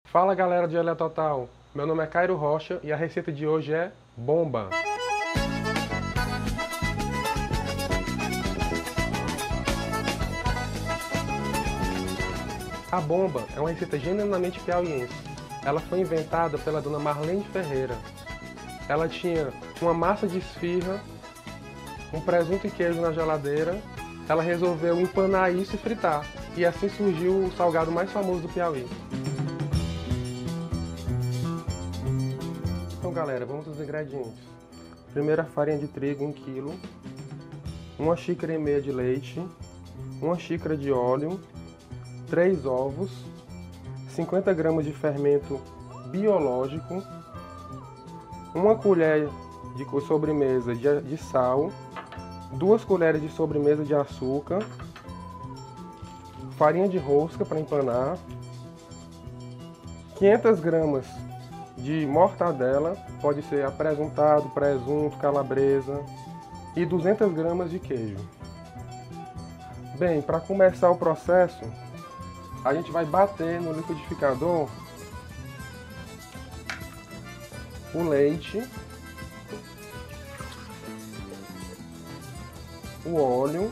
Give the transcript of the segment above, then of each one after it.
Fala galera do Gelé Total, meu nome é Cairo Rocha e a receita de hoje é bomba. A bomba é uma receita genuinamente piauiense. Ela foi inventada pela dona Marlene Ferreira. Ela tinha uma massa de esfirra, um presunto e queijo na geladeira. Ela resolveu empanar isso e fritar. E assim surgiu o salgado mais famoso do Piauí. Então galera, vamos aos ingredientes. Primeiro a farinha de trigo, 1 kg, 1,5 xícaras de leite, 1 xícara de óleo, 3 ovos, 50 gramas de fermento biológico, 1 colher de sobremesa de sal, 2 colheres de sobremesa de açúcar, farinha de rosca para empanar, 500 gramas de mortadela, pode ser apresuntado, presunto, calabresa, e 200 gramas de queijo. Bem, para começar o processo, a gente vai bater no liquidificador o leite, o óleo,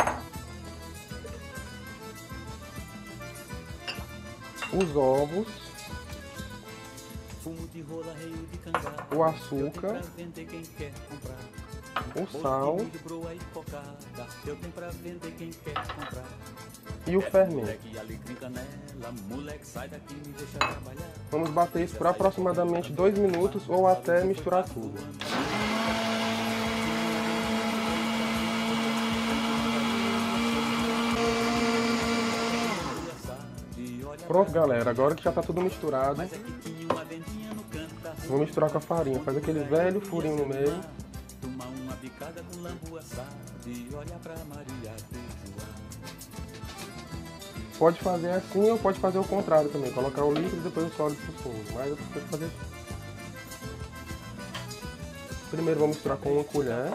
os ovos, o açúcar, o sal e o fermento. Vamos bater isso por aproximadamente 2 minutos ou até misturar tudo. Pronto galera, agora que já está tudo misturado, vou misturar com a farinha, faz aquele velho furinho no meio. Pode fazer assim ou pode fazer o contrário também, colocar o líquido e depois o sólido por cima, mas eu prefiro fazer assim. Primeiro vou misturar com 1 colher.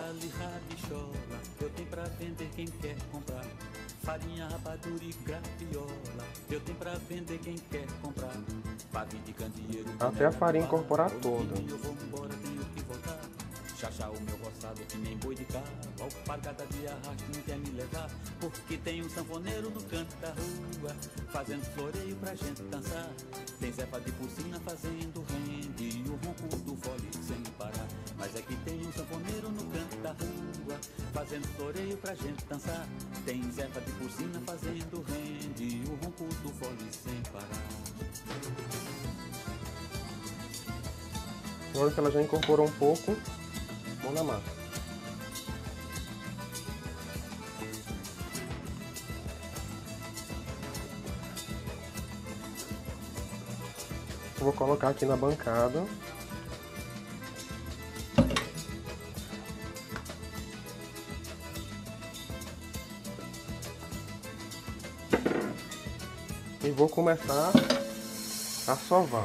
Farinha, rapadura e graviola, eu tenho pra vender quem quer comprar. Pavio de candeeiro, até a farinha incorporar toda. Eu vou embora, tenho que voltar. Chachá o meu roçado que nem boi de carro. Alpargata de arrasto não quer me levar. Porque tem um sanfoneiro no canto da rua, fazendo floreio pra gente dançar. Tem Zefa de Porcina fazendo rende e o ronco do fole sem parar. Mas é que tem um sanfoneiro no canto da rua, fazendo floreio pra gente dançar. Tem Zefa de Porcina fazendo rende e o ronco do fole sem parar. Agora que ela já incorporou um pouco, mão na massa. Eu vou colocar aqui na bancada. E vou começar a sovar.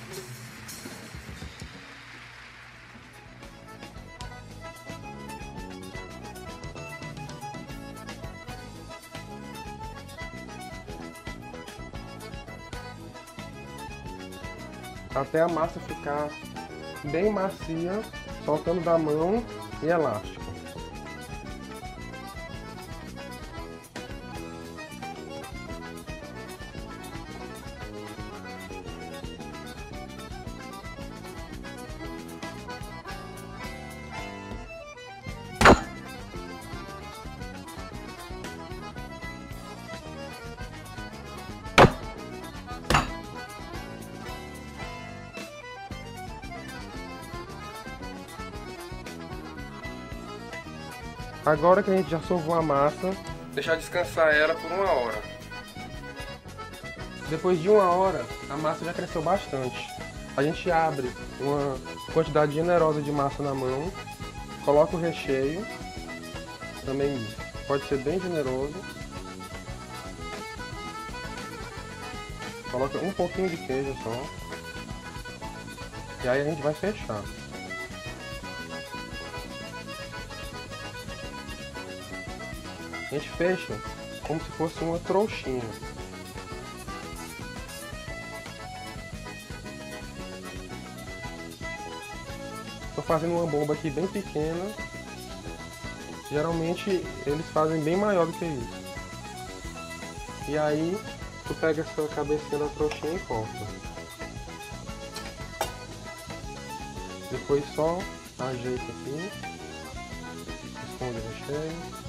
Até a massa ficar bem macia, soltando da mão e elástica. Agora que a gente já sovou a massa, deixar descansar ela por 1 hora. Depois de 1 hora, a massa já cresceu bastante. A gente abre uma quantidade generosa de massa na mão, coloca o recheio, também pode ser bem generoso. Coloca um pouquinho de queijo só. E aí a gente vai fechar. A gente fecha como se fosse uma trouxinha. Tô fazendo uma bomba aqui bem pequena. Geralmente eles fazem bem maior do que isso. E aí tu pega essa cabecinha da trouxinha e corta. Depois só ajeita aqui. Esconde o recheio.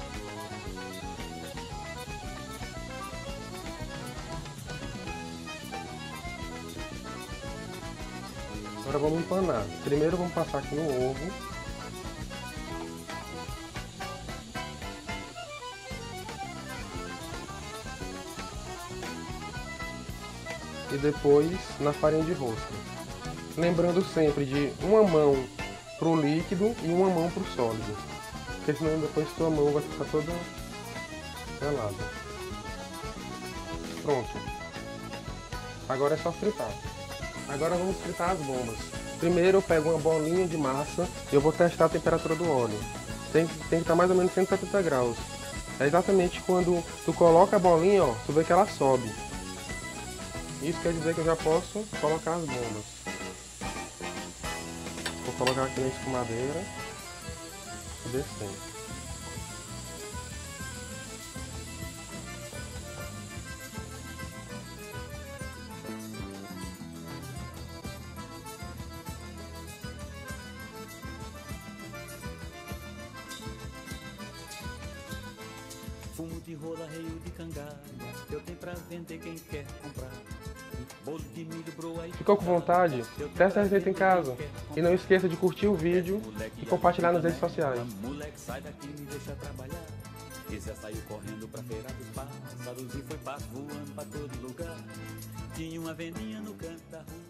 Agora vamos empanar. Primeiro vamos passar aqui no ovo. E depois na farinha de rosca. Lembrando sempre de uma mão pro líquido e uma mão pro sólido. Porque senão depois sua mão vai ficar toda pelada. Pronto. Agora é só fritar. Agora vamos fritar as bombas. Primeiro eu pego uma bolinha de massa e eu vou testar a temperatura do óleo. Tem que estar mais ou menos 170 graus. É exatamente quando tu coloca a bolinha, ó, tu vê que ela sobe. Isso quer dizer que eu já posso colocar as bombas. Vou colocar aqui na escumadeira e descendo. Fumo de rola, reio de cangalha, eu tenho pra vender quem quer comprar. Bolo de milho, broa e... Ficou com vontade? Testa a receita em casa. E não esqueça de curtir o vídeo e compartilhar nas redes sociais. Moleque, sai daqui e me deixa trabalhar. E Zé saiu correndo pra feira dos pássaros e foi passo voando pra todo lugar. Tinha uma vendinha no canto da rua.